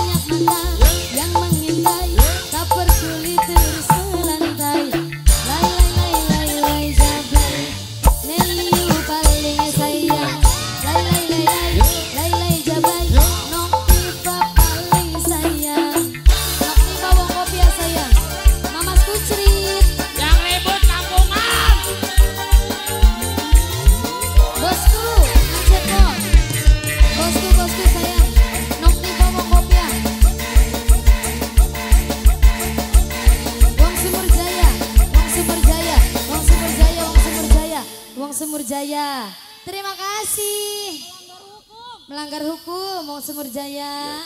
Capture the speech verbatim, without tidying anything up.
banyak mata yang mengintai, tak peduli terselantai. Lai lai lai lai lai jablay, Neliu paling sayang. Lai lai lai lai lai lai jablay, Noktifa paling sayang. Noktifa wong kopi ya sayang. Mama Kucrit yang ribut kampungan. bosku, macet kok. Bosku bosku sayang. Noktifa wong kopi ya. Wong Sumur Jaya, Wong Sumur Jaya, Wong Sumur Jaya, Wong Sumur Jaya, Wong Sumur Jaya. Terima kasih. Melanggar hukum, Wong Sumur Jaya.